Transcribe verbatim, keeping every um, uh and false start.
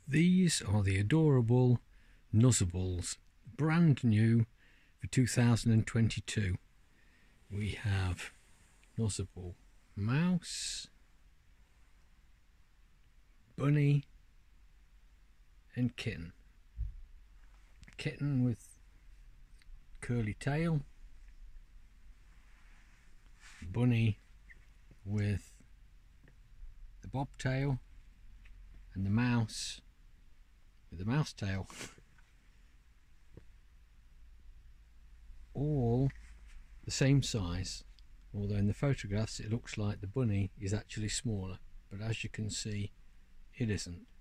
These are the adorable Nuzzables, brand new for two thousand twenty-two. We have Nuzzable Mouse, Bunny and Kitten. Kitten with curly tail, Bunny with the bobtail, and the mouse with the mouse tail. All the same size, although in the photographs it looks like the bunny is actually smaller, but as you can see it isn't.